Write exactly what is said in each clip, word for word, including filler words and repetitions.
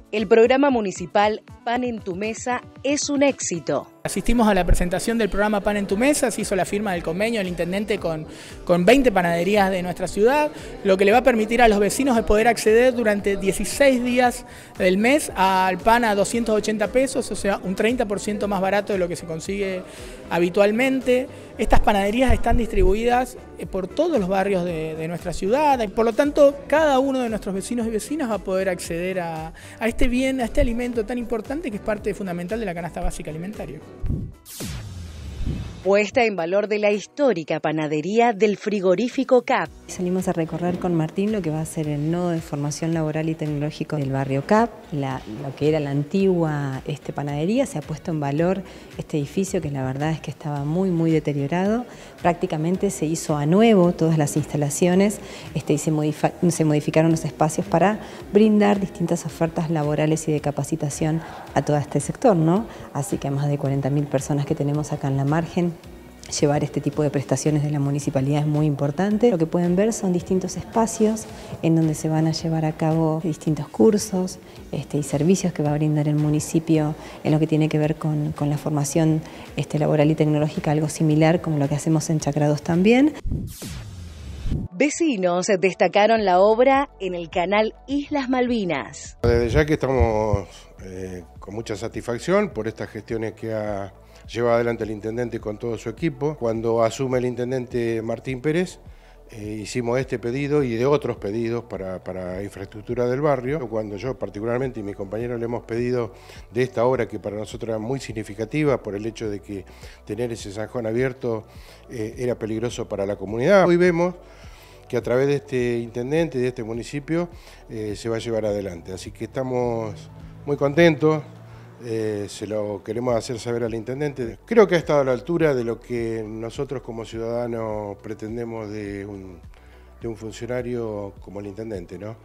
El programa municipal Pan en tu Mesa es un éxito. Asistimos a la presentación del programa Pan en tu Mesa, se hizo la firma del convenio del intendente con, con veinte panaderías de nuestra ciudad, lo que le va a permitir a los vecinos de poder acceder durante dieciséis días del mes al pan a doscientos ochenta pesos, o sea, un treinta por ciento más barato de lo que se consigue habitualmente. Estas panaderías están distribuidas por todos los barrios de, de nuestra ciudad, por lo tanto, cada uno de nuestros vecinos y vecinas va a poder acceder a, a este bien, a este alimento tan importante que es parte fundamental de la canasta básica alimentaria. Puesta en valor de la histórica panadería del frigorífico C A P. Salimos a recorrer con Martín lo que va a ser el nodo de formación laboral y tecnológico del barrio C A P. La, lo que era la antigua este, panadería, se ha puesto en valor este edificio que la verdad es que estaba muy muy deteriorado. Prácticamente se hizo a nuevo todas las instalaciones este, y se, modifa, se modificaron los espacios para brindar distintas ofertas laborales y de capacitación a todo este sector, ¿no? Así que a más de cuarenta mil personas que tenemos acá en la margen, llevar este tipo de prestaciones de la municipalidad es muy importante. Lo que pueden ver son distintos espacios en donde se van a llevar a cabo distintos cursos este, y servicios que va a brindar el municipio en lo que tiene que ver con, con la formación este, laboral y tecnológica, algo similar como lo que hacemos en Chacra dos también. Vecinos destacaron la obra en el canal Islas Malvinas. Desde ya que estamos eh, con mucha satisfacción por estas gestiones que ha lleva adelante el intendente con todo su equipo. Cuando asume el intendente Martín Pérez, eh, hicimos este pedido y de otros pedidos para, para infraestructura del barrio. Cuando yo particularmente y mis compañeros le hemos pedido de esta obra que para nosotros era muy significativa por el hecho de que tener ese zanjón abierto eh, era peligroso para la comunidad. Hoy vemos que a través de este intendente y de este municipio eh, se va a llevar adelante. Así que estamos muy contentos. Eh, se lo queremos hacer saber al intendente. Creo que ha estado a la altura de lo que nosotros como ciudadanos pretendemos de un, de un funcionario como el intendente, ¿no?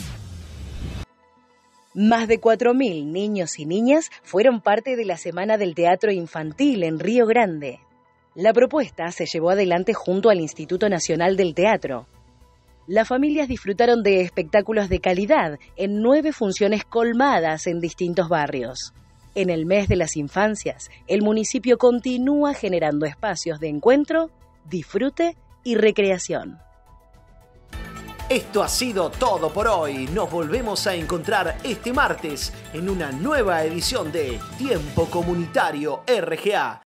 Más de cuatro mil niños y niñas fueron parte de la Semana del Teatro Infantil en Río Grande. La propuesta se llevó adelante junto al Instituto Nacional del Teatro. Las familias disfrutaron de espectáculos de calidad en nueve funciones colmadas en distintos barrios. En el mes de las infancias, el municipio continúa generando espacios de encuentro, disfrute y recreación. Esto ha sido todo por hoy. Nos volvemos a encontrar este martes en una nueva edición de Tiempo Comunitario R G A.